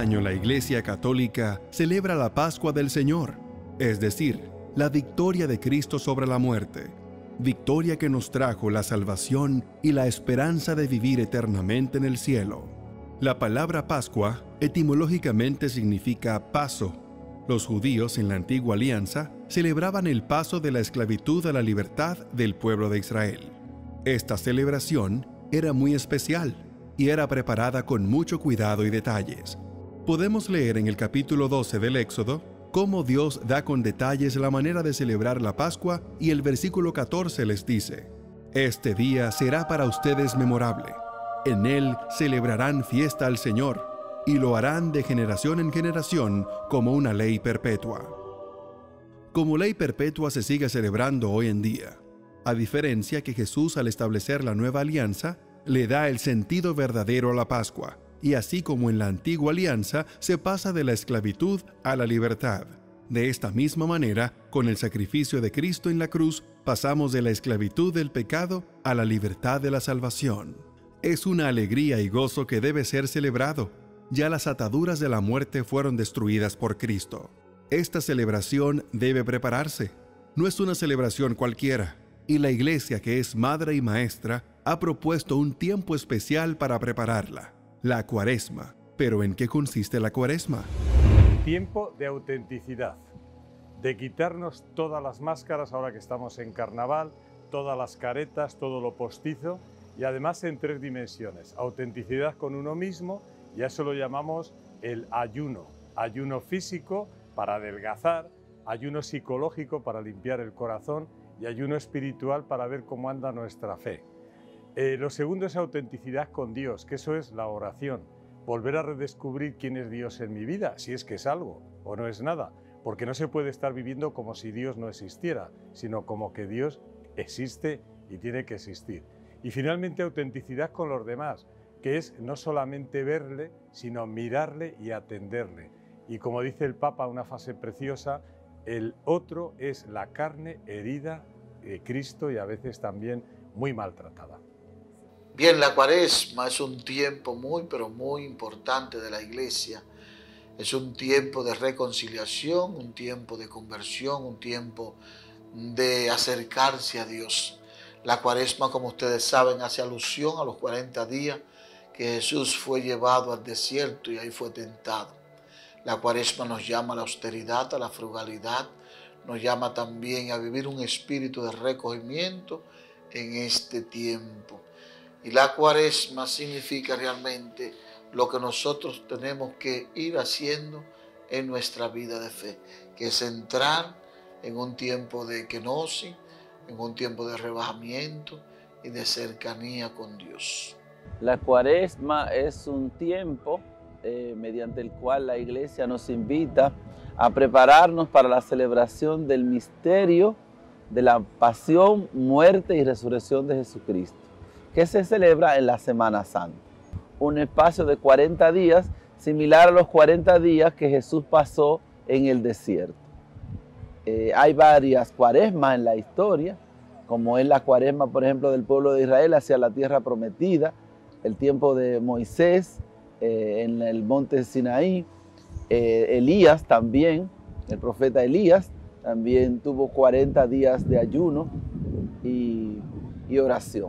año la Iglesia Católica celebra la Pascua del Señor, es decir, la victoria de Cristo sobre la muerte, victoria que nos trajo la salvación y la esperanza de vivir eternamente en el cielo. La palabra Pascua etimológicamente significa paso. Los judíos en la antigua alianza celebraban el paso de la esclavitud a la libertad del pueblo de Israel. Esta celebración era muy especial y era preparada con mucho cuidado y detalles. Podemos leer en el capítulo 12 del Éxodo cómo Dios da con detalles la manera de celebrar la Pascua, y el versículo 14 les dice: «Este día será para ustedes memorable. En él celebrarán fiesta al Señor, y lo harán de generación en generación como una ley perpetua». Como ley perpetua se sigue celebrando hoy en día, a diferencia que Jesús, al establecer la nueva alianza, le da el sentido verdadero a la Pascua, y así como en la antigua alianza se pasa de la esclavitud a la libertad. De esta misma manera, con el sacrificio de Cristo en la cruz, pasamos de la esclavitud del pecado a la libertad de la salvación. Es una alegría y gozo que debe ser celebrado. Ya las ataduras de la muerte fueron destruidas por Cristo. Esta celebración debe prepararse. No es una celebración cualquiera, y la Iglesia, que es madre y maestra, ha propuesto un tiempo especial para prepararla: la Cuaresma. ¿Pero en qué consiste la Cuaresma? Tiempo de autenticidad, de quitarnos todas las máscaras ahora que estamos en carnaval, todas las caretas, todo lo postizo, y además en 3 dimensiones: autenticidad con uno mismo, y a eso lo llamamos el ayuno. Ayuno físico para adelgazar, ayuno psicológico para limpiar el corazón y ayuno espiritual para ver cómo anda nuestra fe. Lo segundo es autenticidad con Dios, que eso es la oración. Volver a redescubrir quién es Dios en mi vida, si es que es algo o no es nada, porque no se puede estar viviendo como si Dios no existiera, sino como que Dios existe y tiene que existir. Y finalmente autenticidad con los demás, que es no solamente verle, sino mirarle y atenderle. Y como dice el Papa, una frase preciosa: el otro es la carne herida de Cristo y a veces también muy maltratada. Bien, la Cuaresma es un tiempo muy, pero muy importante de la Iglesia. Es un tiempo de reconciliación, un tiempo de conversión, un tiempo de acercarse a Dios. La Cuaresma, como ustedes saben, hace alusión a los 40 días que Jesús fue llevado al desierto y ahí fue tentado. La Cuaresma nos llama a la austeridad, a la frugalidad, nos llama también a vivir un espíritu de recogimiento en este tiempo. Y la Cuaresma significa realmente lo que nosotros tenemos que ir haciendo en nuestra vida de fe, que es entrar en un tiempo de kenosis, en un tiempo de rebajamiento y de cercanía con Dios. La Cuaresma es un tiempo mediante el cual la Iglesia nos invita a prepararnos para la celebración del misterio de la pasión, muerte y resurrección de Jesucristo, que se celebra en la Semana Santa. Un espacio de 40 días, similar a los 40 días que Jesús pasó en el desierto. Hay varias cuaresmas en la historia, como es la cuaresma, por ejemplo, del pueblo de Israel hacia la tierra prometida, el tiempo de Moisés en el monte Sinaí. Elías también, el profeta Elías, también tuvo 40 días de ayuno y oración.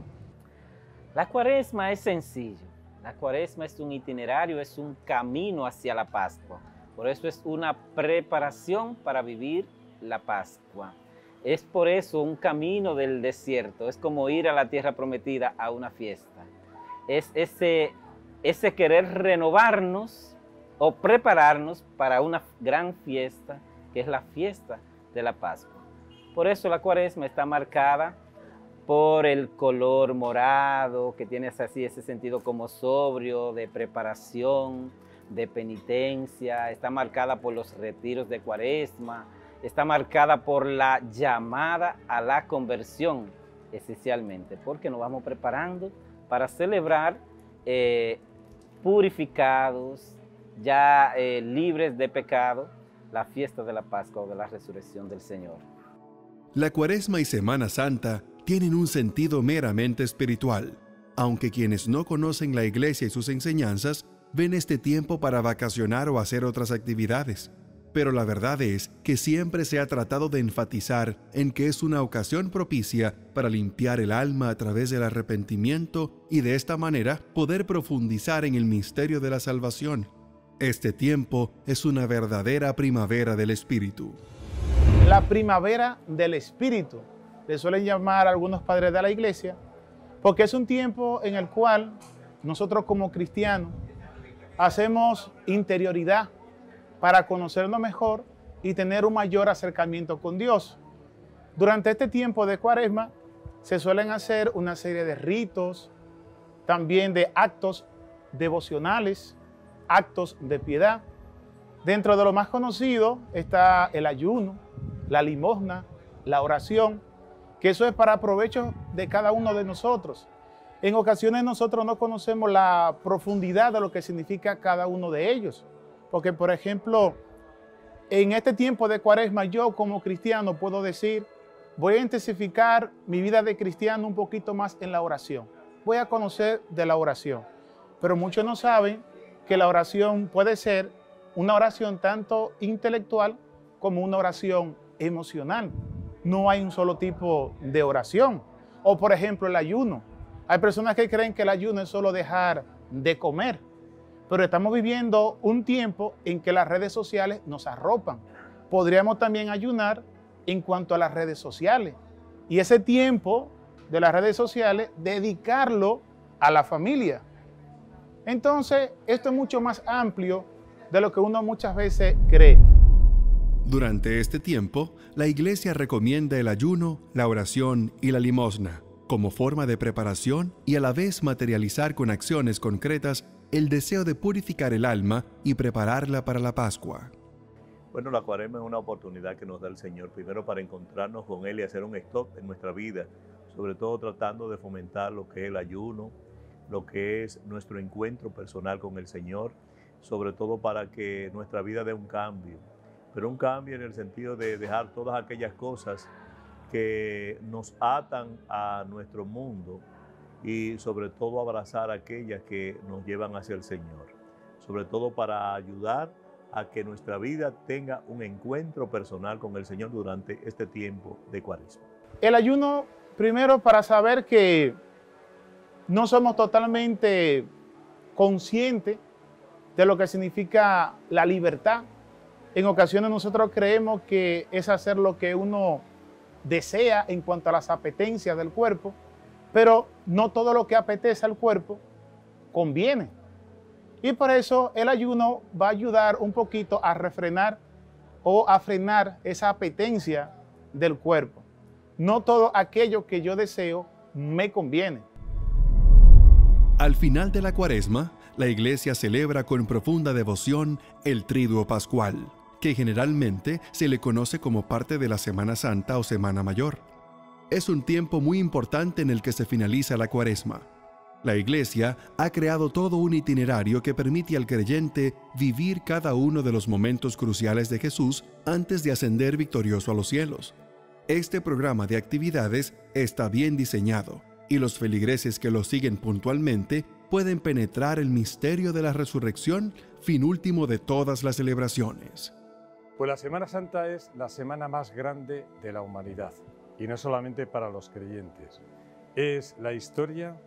La Cuaresma es sencillo. La Cuaresma es un itinerario, es un camino hacia la Pascua. Por eso es una preparación para vivir la Pascua. Es por eso un camino del desierto. Es como ir a la tierra prometida a una fiesta. Es ese querer renovarnos o prepararnos para una gran fiesta, que es la fiesta de la Pascua. Por eso la Cuaresma está marcada por el color morado, que tiene así ese sentido como sobrio, de preparación, de penitencia. Está marcada por los retiros de Cuaresma. Está marcada por la llamada a la conversión, esencialmente, porque nos vamos preparando para celebrar purificados, ya libres de pecado, la fiesta de la Pascua o de la resurrección del Señor. La Cuaresma y Semana Santa tienen un sentido meramente espiritual, aunque quienes no conocen la Iglesia y sus enseñanzas ven este tiempo para vacacionar o hacer otras actividades. Pero la verdad es que siempre se ha tratado de enfatizar en que es una ocasión propicia para limpiar el alma a través del arrepentimiento y de esta manera poder profundizar en el misterio de la salvación. Este tiempo es una verdadera primavera del Espíritu. La primavera del Espíritu, le suelen llamar a algunos padres de la iglesia, porque es un tiempo en el cual nosotros como cristianos hacemos interioridad para conocernos mejor y tener un mayor acercamiento con Dios. Durante este tiempo de Cuaresma se suelen hacer una serie de ritos, también de actos devocionales, actos de piedad. Dentro de lo más conocido está el ayuno, la limosna, la oración, que eso es para provecho de cada uno de nosotros. En ocasiones nosotros no conocemos la profundidad de lo que significa cada uno de ellos. Porque, por ejemplo, en este tiempo de Cuaresma, yo como cristiano puedo decir, voy a intensificar mi vida de cristiano un poquito más en la oración. Voy a conocer de la oración. Pero muchos no saben que la oración puede ser una oración tanto intelectual como una oración emocional. No hay un solo tipo de oración. O, por ejemplo, el ayuno. Hay personas que creen que el ayuno es solo dejar de comer. Pero estamos viviendo un tiempo en que las redes sociales nos arropan. Podríamos también ayunar en cuanto a las redes sociales. Y ese tiempo de las redes sociales, dedicarlo a la familia. Entonces, esto es mucho más amplio de lo que uno muchas veces cree. Durante este tiempo, la Iglesia recomienda el ayuno, la oración y la limosna como forma de preparación y a la vez materializar con acciones concretas el deseo de purificar el alma y prepararla para la Pascua. Bueno, la Cuaresma es una oportunidad que nos da el Señor, primero para encontrarnos con Él y hacer un stop en nuestra vida, sobre todo tratando de fomentar lo que es el ayuno, lo que es nuestro encuentro personal con el Señor, sobre todo para que nuestra vida dé un cambio, pero un cambio en el sentido de dejar todas aquellas cosas que nos atan a nuestro mundo y sobre todo abrazar aquellas que nos llevan hacia el Señor, sobre todo para ayudar a que nuestra vida tenga un encuentro personal con el Señor durante este tiempo de Cuaresma. El ayuno, primero, para saber que no somos totalmente conscientes de lo que significa la libertad. En ocasiones nosotros creemos que es hacer lo que uno desea en cuanto a las apetencias del cuerpo, pero no todo lo que apetece al cuerpo conviene. Y por eso el ayuno va a ayudar un poquito a refrenar o a frenar esa apetencia del cuerpo. No todo aquello que yo deseo me conviene. Al final de la Cuaresma, la Iglesia celebra con profunda devoción el Triduo Pascual, que generalmente se le conoce como parte de la Semana Santa o Semana Mayor. Es un tiempo muy importante en el que se finaliza la Cuaresma. La Iglesia ha creado todo un itinerario que permite al creyente vivir cada uno de los momentos cruciales de Jesús antes de ascender victorioso a los cielos. Este programa de actividades está bien diseñado y los feligreses que lo siguen puntualmente pueden penetrar el misterio de la resurrección, fin último de todas las celebraciones. Pues la Semana Santa es la semana más grande de la humanidad, y no solamente para los creyentes. Es la historia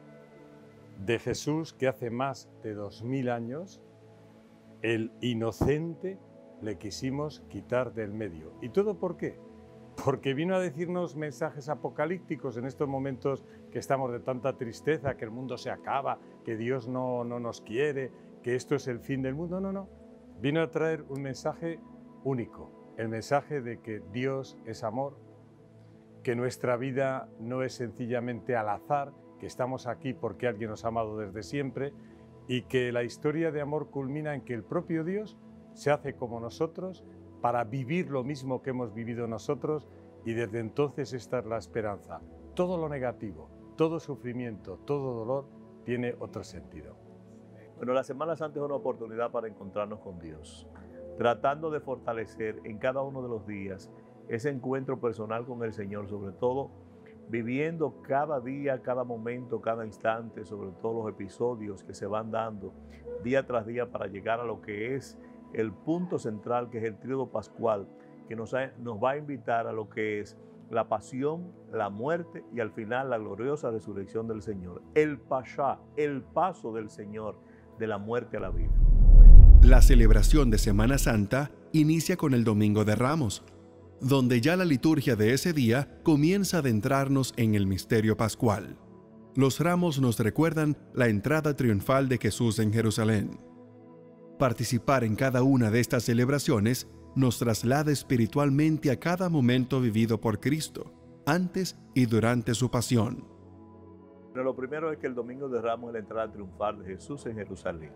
de Jesús que hace más de 2000 años, el inocente le quisimos quitar del medio. ¿Y todo por qué? Porque vino a decirnos mensajes apocalípticos en estos momentos que estamos de tanta tristeza, que el mundo se acaba, que Dios no nos quiere, que esto es el fin del mundo. No. Vino a traer un mensaje único, el mensaje de que Dios es amor, que nuestra vida no es sencillamente al azar, que estamos aquí porque alguien nos ha amado desde siempre y que la historia de amor culmina en que el propio Dios se hace como nosotros para vivir lo mismo que hemos vivido nosotros y desde entonces esta es la esperanza. Todo lo negativo, todo sufrimiento, todo dolor tiene otro sentido. Bueno, la Semana Santa es una oportunidad para encontrarnos con Dios, tratando de fortalecer en cada uno de los días ese encuentro personal con el Señor, sobre todo viviendo cada día, cada momento, cada instante, sobre todo los episodios que se van dando día tras día para llegar a lo que es el punto central, que es el tríodo pascual, que nos va a invitar a lo que es la pasión, la muerte y al final la gloriosa resurrección del Señor. El Pashá, el paso del Señor de la muerte a la vida. La celebración de Semana Santa inicia con el Domingo de Ramos, donde ya la liturgia de ese día comienza a adentrarnos en el misterio pascual. Los ramos nos recuerdan la entrada triunfal de Jesús en Jerusalén. Participar en cada una de estas celebraciones nos traslada espiritualmente a cada momento vivido por Cristo, antes y durante su pasión. Pero lo primero es que el Domingo de Ramos es la entrada triunfal de Jesús en Jerusalén.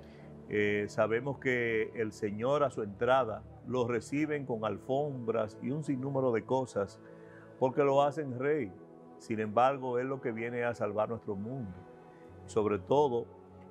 Sabemos que el Señor a su entrada lo reciben con alfombras y un sinnúmero de cosas, porque lo hacen rey. Sin embargo, es lo que viene a salvar nuestro mundo. Sobre todo,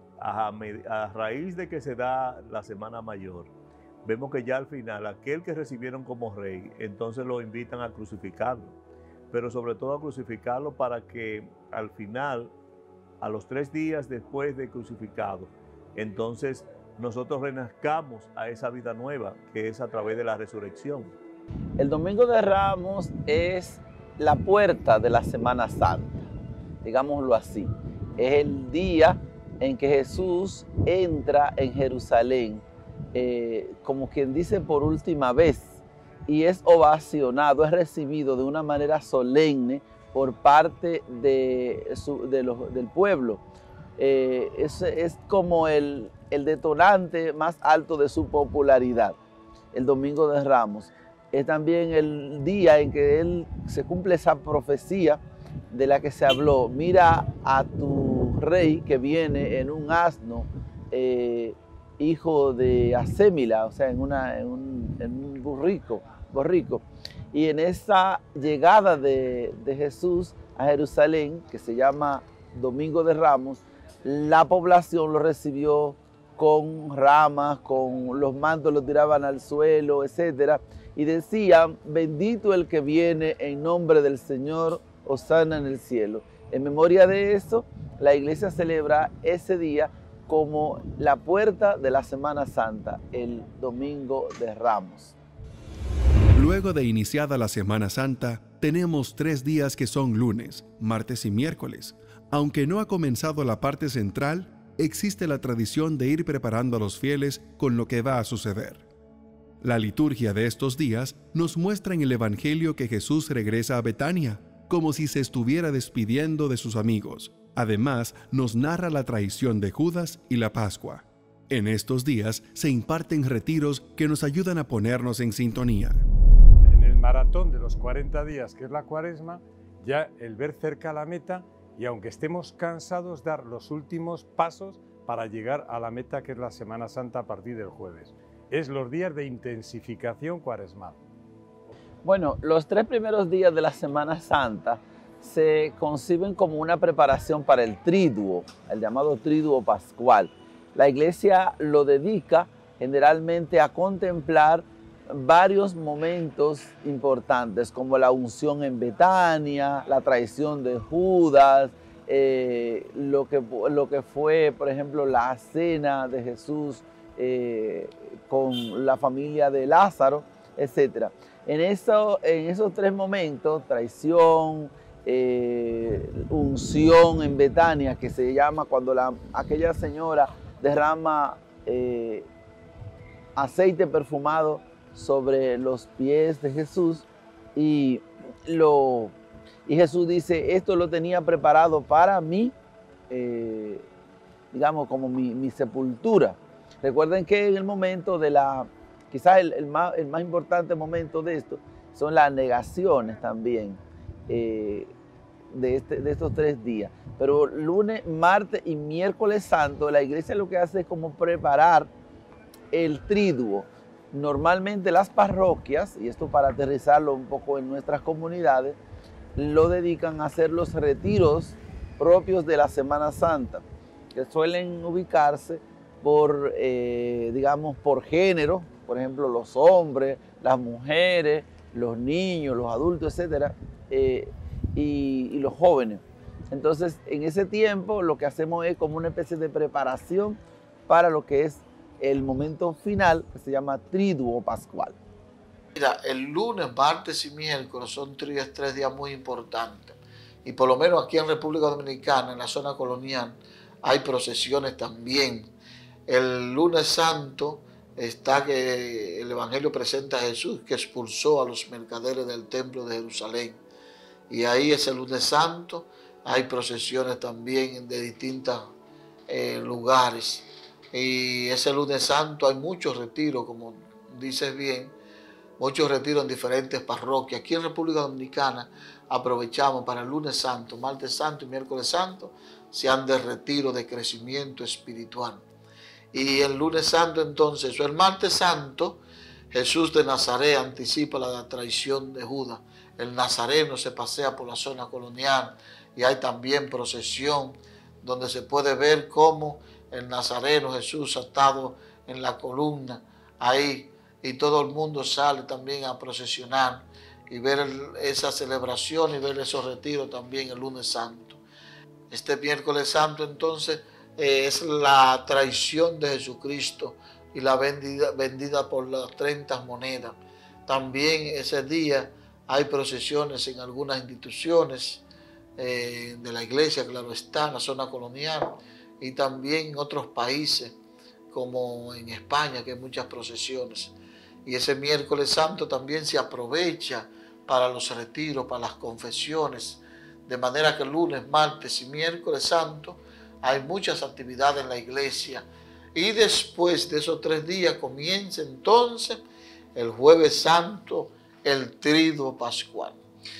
a raíz de que se da la Semana Mayor, vemos que ya al final, aquel que recibieron como rey, entonces lo invitan a crucificarlo. Pero sobre todo a crucificarlo para que al final, a los 3 días después de crucificado, entonces nosotros renazcamos a esa vida nueva, que es a través de la resurrección. El Domingo de Ramos es la puerta de la Semana Santa, digámoslo así. Es el día en que Jesús entra en Jerusalén, como quien dice por última vez, y es ovacionado, es recibido de una manera solemne por parte del pueblo. Es como el detonante más alto de su popularidad, el Domingo de Ramos. Es también el día en que se cumple esa profecía de la que se habló. Mira a tu rey que viene en un asno, hijo de Asémila, o sea, en un borrico. Y en esa llegada de Jesús a Jerusalén, que se llama Domingo de Ramos, la población lo recibió con ramas, con los mantos los tiraban al suelo, etc. Y decían, bendito el que viene en nombre del Señor, hosana en el cielo. En memoria de eso, la iglesia celebra ese día como la puerta de la Semana Santa, el Domingo de Ramos. Luego de iniciada la Semana Santa, tenemos 3 días que son lunes, martes y miércoles. Aunque no ha comenzado la parte central, existe la tradición de ir preparando a los fieles con lo que va a suceder. La liturgia de estos días nos muestra en el Evangelio que Jesús regresa a Betania, como si se estuviera despidiendo de sus amigos. Además, nos narra la traición de Judas y la Pascua. En estos días se imparten retiros que nos ayudan a ponernos en sintonía. En el maratón de los 40 días, que es la Cuaresma, ya el ver cerca la meta, y aunque estemos cansados, dar los últimos pasos para llegar a la meta, que es la Semana Santa a partir del jueves. Es los días de intensificación cuaresmal. Bueno, los 3 primeros días de la Semana Santa se conciben como una preparación para el triduo, el llamado triduo pascual. La iglesia lo dedica generalmente a contemplar varios momentos importantes, como la unción en Betania, la traición de Judas, lo que fue, por ejemplo, la cena de Jesús con la familia de Lázaro, etc. En esos 3 momentos, traición, unción en Betania, que se llama cuando aquella señora derrama aceite perfumado sobre los pies de Jesús y Jesús dice, esto lo tenía preparado para mí, digamos, como mi sepultura. Recuerden que en el momento de quizás el más importante momento de esto son las negaciones también de estos 3 días. Pero lunes, martes y miércoles santo, la iglesia lo que hace es como preparar el triduo. Normalmente las parroquias, y esto para aterrizarlo un poco en nuestras comunidades, lo dedican a hacer los retiros propios de la Semana Santa, que suelen ubicarse por, digamos, por género, por ejemplo, los hombres, las mujeres, los niños, los adultos, etc. y los jóvenes. Entonces, en ese tiempo lo que hacemos es como una especie de preparación para lo que es el momento final, que se llama Triduo Pascual. Mira, el lunes, martes y miércoles son tres días muy importantes. Y por lo menos aquí en República Dominicana, en la zona colonial, hay procesiones también. El lunes santo está que el Evangelio presenta a Jesús que expulsó a los mercaderes del templo de Jerusalén. Y ahí es el lunes santo. Hay procesiones también de distintos lugares. Y ese lunes santo hay muchos retiros, como dices bien, muchos retiros en diferentes parroquias. Aquí en República Dominicana aprovechamos para el lunes santo, martes santo y miércoles santo, sean de retiro de crecimiento espiritual. Y el lunes santo entonces, o el martes santo, Jesús de Nazaret anticipa la traición de Judas. El nazareno se pasea por la zona colonial y hay también procesión donde se puede ver cómo el nazareno Jesús atado en la columna ahí, y todo el mundo sale también a procesionar y ver esa celebración y ver esos retiros también el lunes santo. Este miércoles santo entonces es la traición de Jesucristo y la vendida por las 30 monedas. También ese día hay procesiones en algunas instituciones de la iglesia, claro está, en la zona colonial, y también en otros países como en España, que hay muchas procesiones. Y ese miércoles santo también se aprovecha para los retiros, para las confesiones, de manera que lunes, martes y miércoles santo hay muchas actividades en la iglesia. Y después de esos 3 días comienza entonces el jueves santo, el Triduo Pascual.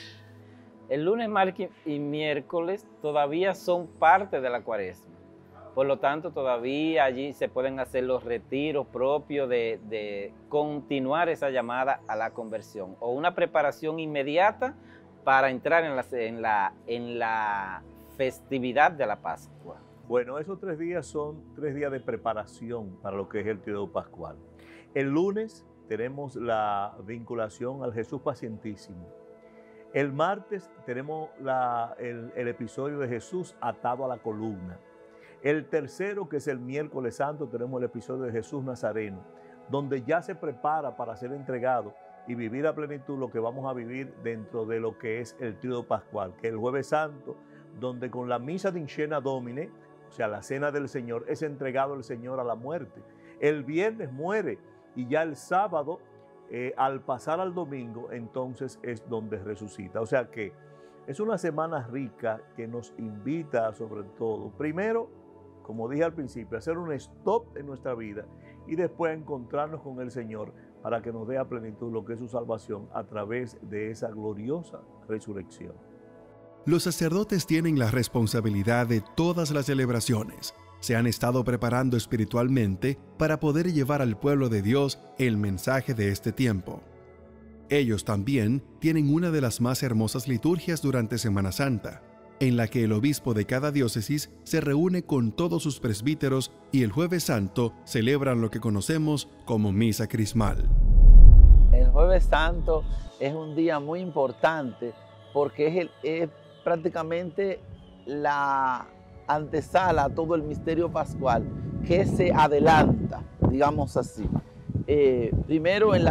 El lunes, martes y miércoles todavía son parte de la Cuaresma. Por lo tanto, todavía allí se pueden hacer los retiros propios de continuar esa llamada a la conversión, o una preparación inmediata para entrar en la festividad de la Pascua. Bueno, esos 3 días son 3 días de preparación para lo que es el Triduo Pascual. El lunes tenemos la vinculación al Jesús pacientísimo. El martes tenemos el episodio de Jesús atado a la columna. El tercero, que es el miércoles santo, tenemos el episodio de Jesús Nazareno, donde ya se prepara para ser entregado y vivir a plenitud lo que vamos a vivir dentro de lo que es el Triduo Pascual, que es el jueves santo, donde con la misa de Cena Domine, o sea, la cena del Señor, es entregado el Señor a la muerte. El viernes muere y ya el sábado, al pasar al domingo, entonces es donde resucita. O sea que es una semana rica que nos invita sobre todo, primero, como dije al principio, a hacer un stop en nuestra vida y después encontrarnos con el Señor para que nos dé a plenitud lo que es su salvación a través de esa gloriosa resurrección. Los sacerdotes tienen la responsabilidad de todas las celebraciones. Se han estado preparando espiritualmente para poder llevar al pueblo de Dios el mensaje de este tiempo. Ellos también tienen una de las más hermosas liturgias durante Semana Santa, en la que el obispo de cada diócesis se reúne con todos sus presbíteros y el Jueves Santo celebran lo que conocemos como Misa Crismal. El Jueves Santo es un día muy importante porque es prácticamente la antesala a todo el misterio pascual que se adelanta, digamos así. Primero en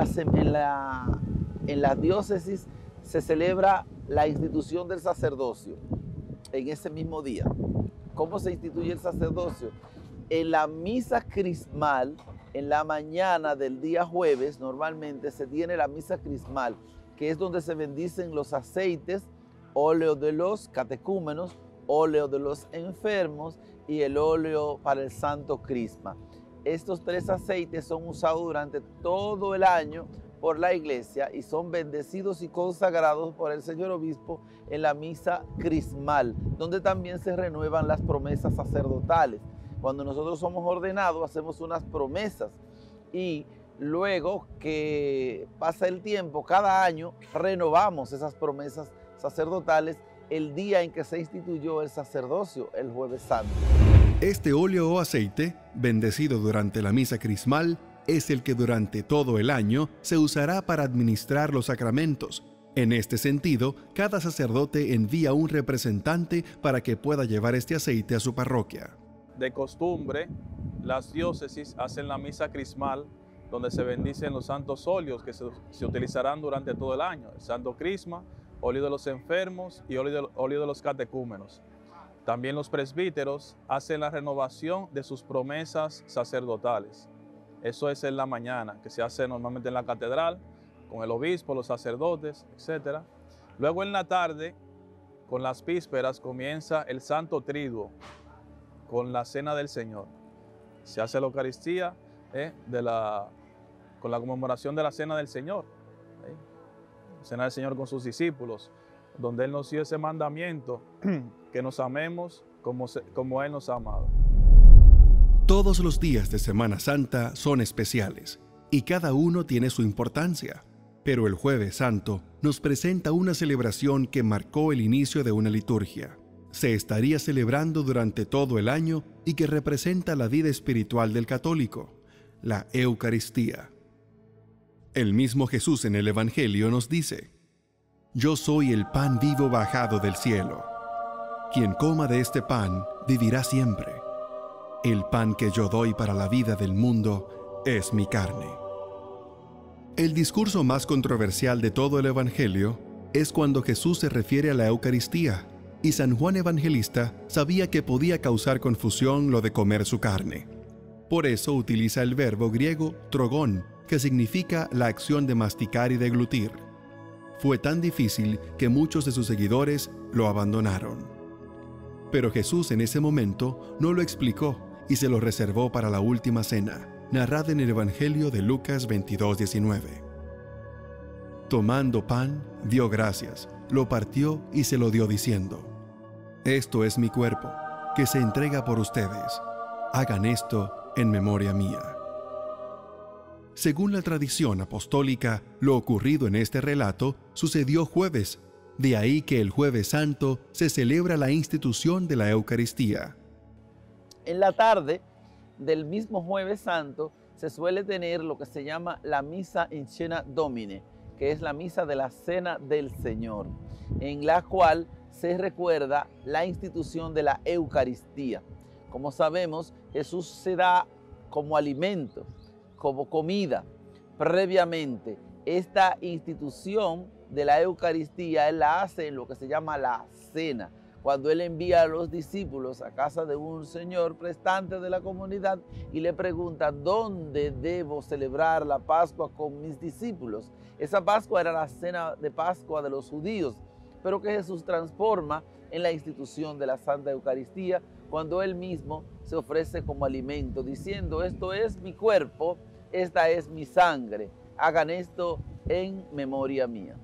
la diócesis se celebra la institución del sacerdocio en ese mismo día. ¿Cómo se instituye el sacerdocio? En la misa crismal, en la mañana del día jueves, normalmente se tiene la misa crismal, que es donde se bendicen los aceites, óleo de los catecúmenos, óleo de los enfermos y el óleo para el santo crisma. Estos 3 aceites son usados durante todo el año por la iglesia y son bendecidos y consagrados por el señor obispo en la misa crismal, donde también se renuevan las promesas sacerdotales. Cuando nosotros somos ordenados hacemos unas promesas y luego que pasa el tiempo, cada año renovamos esas promesas sacerdotales el día en que se instituyó el sacerdocio, el Jueves Santo. Este óleo o aceite, bendecido durante la misa crismal, es el que durante todo el año se usará para administrar los sacramentos, En este sentido, cada sacerdote envía un representante para que pueda llevar este aceite a su parroquia. De costumbre, las diócesis hacen la misa crismal, donde se bendicen los santos óleos que se utilizarán durante todo el año: el santo crisma, óleo de los enfermos y óleo de los catecúmenos. También los presbíteros hacen la renovación de sus promesas sacerdotales. Eso es en la mañana, que se hace normalmente en la catedral, con el obispo, los sacerdotes, etc. Luego en la tarde, con las vísperas, comienza el Santo Triduo, con la Cena del Señor. Se hace la Eucaristía con la conmemoración de la Cena del Señor. Cena del Señor con sus discípulos, donde Él nos dio ese mandamiento, que nos amemos como Él nos ha amado. Todos los días de Semana Santa son especiales y cada uno tiene su importancia. Pero el Jueves Santo nos presenta una celebración que marcó el inicio de una liturgia. Se estaría celebrando durante todo el año y que representa la vida espiritual del católico, la Eucaristía. El mismo Jesús en el Evangelio nos dice: «Yo soy el pan vivo bajado del cielo. Quien coma de este pan vivirá siempre. El pan que yo doy para la vida del mundo es mi carne». El discurso más controversial de todo el Evangelio es cuando Jesús se refiere a la Eucaristía, y San Juan Evangelista sabía que podía causar confusión lo de comer su carne. Por eso utiliza el verbo griego trogón, que significa la acción de masticar y deglutir. Fue tan difícil que muchos de sus seguidores lo abandonaron. Pero Jesús en ese momento no lo explicó y se lo reservó para la última cena, narrada en el Evangelio de Lucas 22:19. Tomando pan, dio gracias, lo partió y se lo dio diciendo: «Esto es mi cuerpo, que se entrega por ustedes. Hagan esto en memoria mía». Según la tradición apostólica, lo ocurrido en este relato sucedió jueves. De ahí que el Jueves Santo se celebra la institución de la Eucaristía. En la tarde del mismo Jueves Santo se suele tener lo que se llama la Misa in Cena Domine, que es la misa de la Cena del Señor, en la cual se recuerda la institución de la Eucaristía. Como sabemos, Jesús se da como alimento, como comida. Previamente, esta institución de la Eucaristía Él la hace en lo que se llama la cena, cuando Él envía a los discípulos a casa de un señor prestante de la comunidad y le pregunta: ¿dónde debo celebrar la Pascua con mis discípulos? Esa Pascua era la cena de Pascua de los judíos, pero que Jesús transforma en la institución de la Santa Eucaristía, cuando Él mismo se ofrece como alimento, diciendo: esto es mi cuerpo, esta es mi sangre, hagan esto en memoria mía.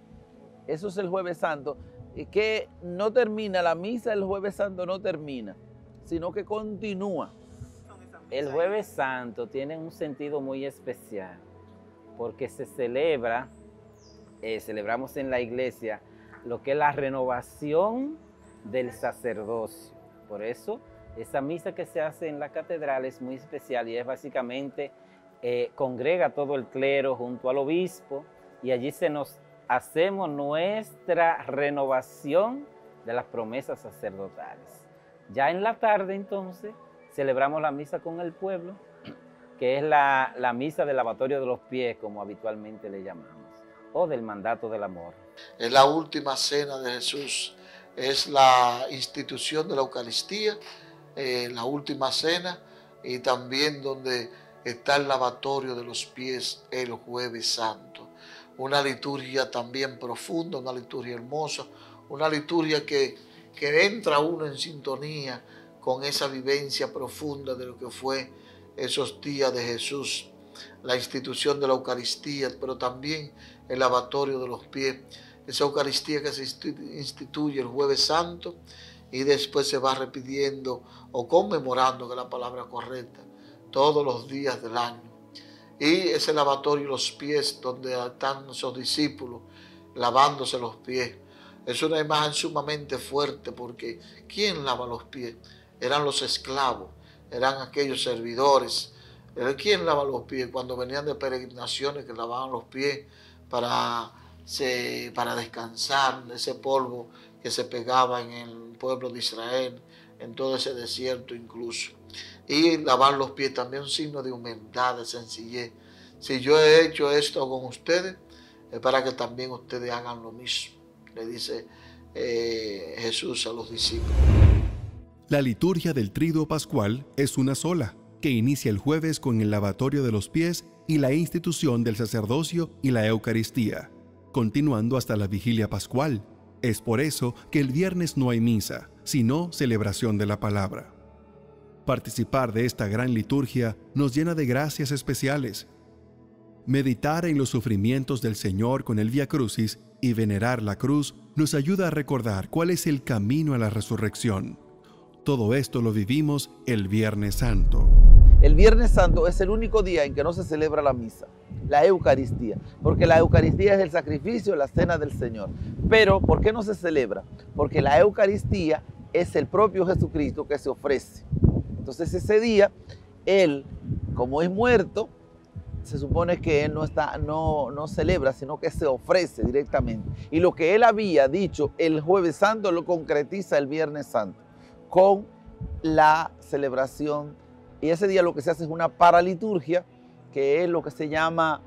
Eso es el Jueves Santo, que no termina, la misa del Jueves Santo no termina, sino que continúa. El Jueves Santo tiene un sentido muy especial, porque se celebra, celebramos en la iglesia lo que es la renovación del sacerdocio. Por eso, esa misa que se hace en la catedral es muy especial y es básicamente, congrega todo el clero junto al obispo y allí hacemos nuestra renovación de las promesas sacerdotales. Ya en la tarde, entonces, celebramos la misa con el pueblo, que es la misa del lavatorio de los pies, como habitualmente le llamamos, o del mandato del amor. Es la última cena de Jesús, es la institución de la Eucaristía, la última cena, y también donde está el lavatorio de los pies el Jueves Santo. Una liturgia también profunda, una liturgia hermosa, una liturgia que entra uno en sintonía con esa vivencia profunda de lo que fue esos días de Jesús, la institución de la Eucaristía, pero también el lavatorio de los pies, esa Eucaristía que se instituye el Jueves Santo y después se va repitiendo o conmemorando, que es la palabra correcta, todos los días del año. Y ese lavatorio de los pies donde están esos discípulos lavándose los pies. Es una imagen sumamente fuerte porque ¿quién lava los pies? Eran los esclavos, eran aquellos servidores. ¿Quién lava los pies? Cuando venían de peregrinaciones que lavaban los pies para para descansar, ese polvo que se pegaba en el pueblo de Israel, en todo ese desierto incluso. Y lavar los pies también un signo de humildad, de sencillez. Si yo he hecho esto con ustedes, es para que también ustedes hagan lo mismo, le dice Jesús a los discípulos. La liturgia del Tríduo Pascual es una sola, que inicia el jueves con el lavatorio de los pies y la institución del sacerdocio y la Eucaristía, continuando hasta la Vigilia Pascual. Es por eso que el viernes no hay misa, sino celebración de la palabra. Participar de esta gran liturgia nos llena de gracias especiales. Meditar en los sufrimientos del Señor con el Vía Crucis y venerar la cruz nos ayuda a recordar cuál es el camino a la resurrección. Todo esto lo vivimos el Viernes Santo. El Viernes Santo es el único día en que no se celebra la misa, la Eucaristía, porque la Eucaristía es el sacrificio, la cena del Señor. Pero, ¿por qué no se celebra? Porque la Eucaristía es el propio Jesucristo que se ofrece. Entonces ese día, Él, como es muerto, se supone que Él no celebra, sino que se ofrece directamente. Y lo que Él había dicho el Jueves Santo lo concretiza el Viernes Santo con la celebración. Y ese día lo que se hace es una paraliturgia, que es lo que se llama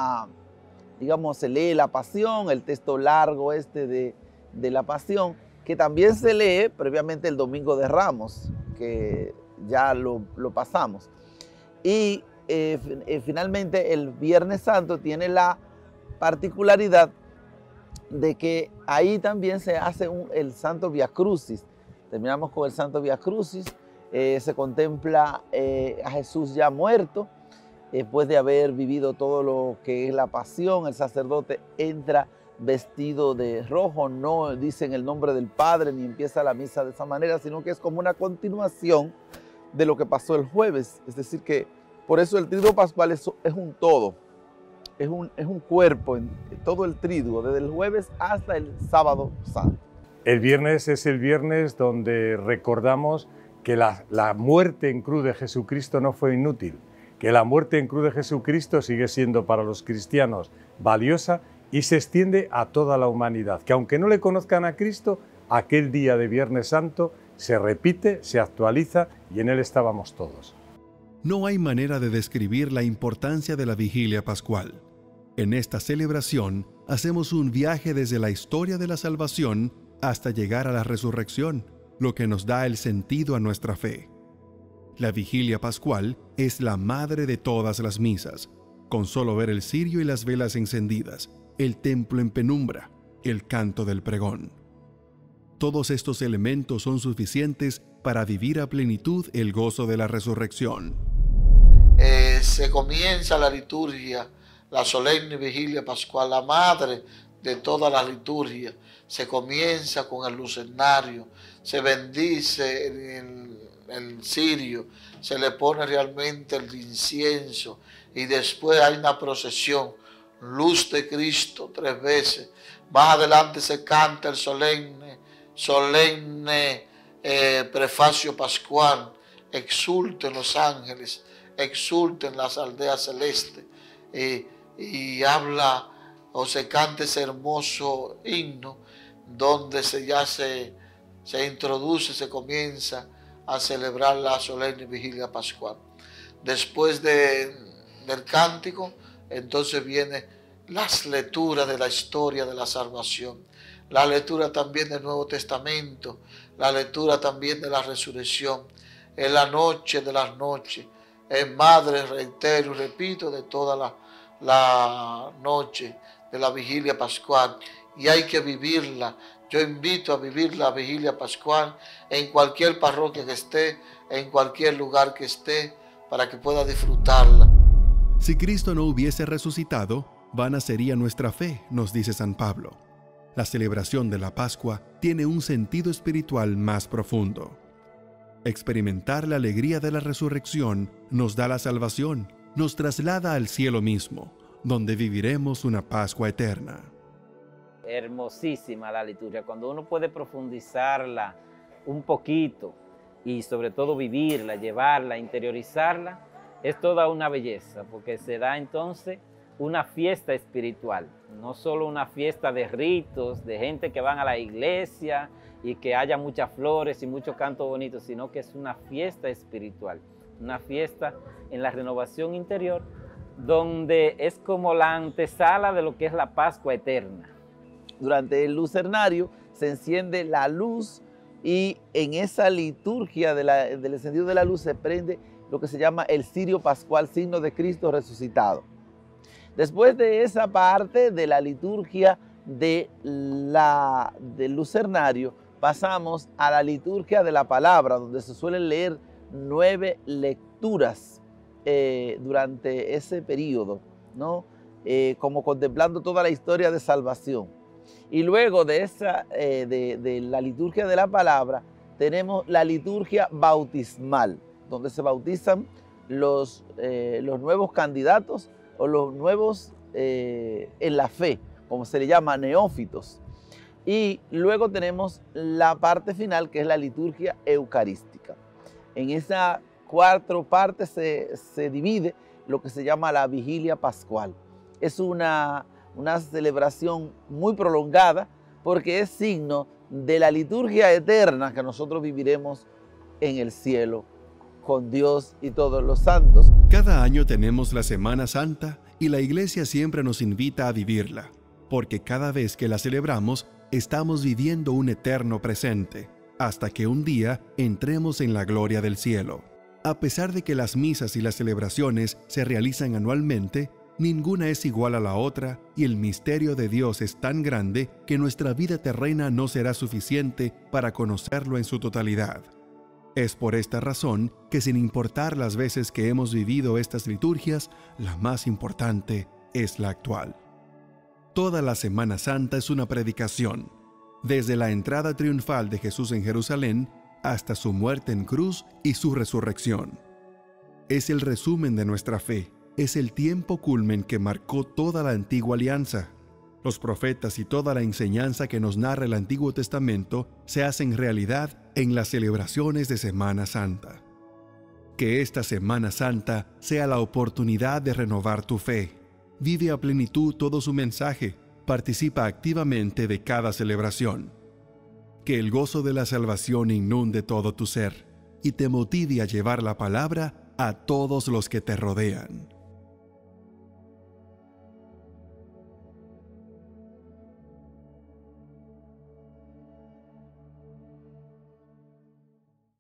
se lee la Pasión, el texto largo de la Pasión, que también se lee previamente el Domingo de Ramos, que ya lo pasamos. Y finalmente el Viernes Santo tiene la particularidad de que ahí también se hace el Santo Vía Crucis. Terminamos con el Santo Vía Crucis, se contempla a Jesús ya muerto, después de haber vivido todo lo que es la pasión. El sacerdote entra vestido de rojo, no dicen el nombre del Padre ni empieza la misa de esa manera, sino que es como una continuación de lo que pasó el jueves. Es decir que por eso el Tríduo Pascual es un todo, es un cuerpo, en todo el Tríduo, desde el jueves hasta el sábado santo. El viernes es el viernes donde recordamos que la muerte en cruz de Jesucristo no fue inútil, que la muerte en cruz de Jesucristo sigue siendo para los cristianos valiosa y se extiende a toda la humanidad, que aunque no le conozcan a Cristo, aquel día de Viernes Santo se repite, se actualiza y en él estábamos todos. No hay manera de describir la importancia de la Vigilia Pascual. En esta celebración hacemos un viaje desde la historia de la salvación hasta llegar a la resurrección, lo que nos da el sentido a nuestra fe. La Vigilia Pascual es la madre de todas las misas. Con solo ver el cirio y las velas encendidas, el templo en penumbra, el canto del pregón. Todos estos elementos son suficientes para vivir a plenitud el gozo de la resurrección. Se comienza la liturgia, la solemne Vigilia Pascual, la madre de toda la liturgia. Se comienza con el lucernario, se bendice el cirio, se le pone realmente el incienso y después hay una procesión, luz de Cristo 3 veces. Más adelante se canta el solemne prefacio pascual, exulten los ángeles, exulten las aldeas celestes, y habla o se canta ese hermoso himno donde se introduce, se comienza a celebrar la solemne Vigilia Pascual. Después del cántico, entonces vienen las lecturas de la historia de la salvación, la lectura también del Nuevo Testamento, la lectura también de la resurrección. Es la noche de las noches, es madre, reitero y repito, de toda la noche de la Vigilia Pascual, y hay que vivirla. Yo invito a vivir la Vigilia Pascual en cualquier parroquia que esté, en cualquier lugar que esté, para que pueda disfrutarla. Si Cristo no hubiese resucitado, vana sería nuestra fe, nos dice San Pablo. La celebración de la Pascua tiene un sentido espiritual más profundo. Experimentar la alegría de la resurrección nos da la salvación, nos traslada al cielo mismo, donde viviremos una Pascua eterna. Hermosísima la liturgia, cuando uno puede profundizarla un poquito y sobre todo vivirla, llevarla, interiorizarla, es toda una belleza, porque se da entonces una fiesta espiritual, no solo una fiesta de ritos, de gente que van a la iglesia y que haya muchas flores y mucho canto bonito, sino que es una fiesta espiritual, una fiesta en la renovación interior, donde es como la antesala de lo que es la Pascua eterna. Durante el lucernario se enciende la luz y en esa liturgia del encendido de la luz se prende lo que se llama el cirio pascual, signo de Cristo resucitado. Después de esa parte de la liturgia del lucernario, pasamos a la liturgia de la palabra, donde se suelen leer 9 lecturas durante ese periodo, ¿no? Como contemplando toda la historia de salvación. Y luego de la liturgia de la palabra, tenemos la liturgia bautismal, donde se bautizan los nuevos candidatos o los nuevos en la fe, como se le llama, neófitos. Y luego tenemos la parte final, que es la liturgia eucarística. En esa 4 partes se divide lo que se llama la vigilia pascual. Es una celebración muy prolongada porque es signo de la liturgia eterna que nosotros viviremos en el cielo con Dios y todos los santos. Cada año tenemos la Semana Santa y la Iglesia siempre nos invita a vivirla, porque cada vez que la celebramos estamos viviendo un eterno presente, hasta que un día entremos en la gloria del cielo. A pesar de que las misas y las celebraciones se realizan anualmente, ninguna es igual a la otra y el misterio de Dios es tan grande que nuestra vida terrena no será suficiente para conocerlo en su totalidad. Es por esta razón que, sin importar las veces que hemos vivido estas liturgias, la más importante es la actual. Toda la Semana Santa es una predicación, desde la entrada triunfal de Jesús en Jerusalén hasta su muerte en cruz y su resurrección. Es el resumen de nuestra fe, es el tiempo culmen que marcó toda la antigua alianza. Los profetas y toda la enseñanza que nos narra el Antiguo Testamento se hacen realidad en las celebraciones de Semana Santa. Que esta Semana Santa sea la oportunidad de renovar tu fe. Vive a plenitud todo su mensaje. Participa activamente de cada celebración. Que el gozo de la salvación inunde todo tu ser y te motive a llevar la palabra a todos los que te rodean.